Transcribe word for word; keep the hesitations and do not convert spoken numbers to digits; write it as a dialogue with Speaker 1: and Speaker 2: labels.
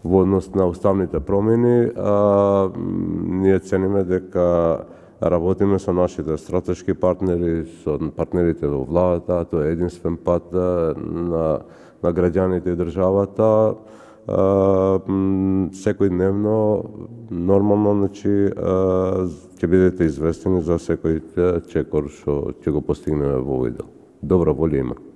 Speaker 1: во однос на уставните промени. А, ние цениме дека работиме со нашите стратешки партнери, со партнерите во владата, тоа е единствен пат на, на граѓаните и државата. Секој дневно, нормално, значи, ќе бидете известени за секој чекор што ќе го постигнеме во овој дел. Добра волја има.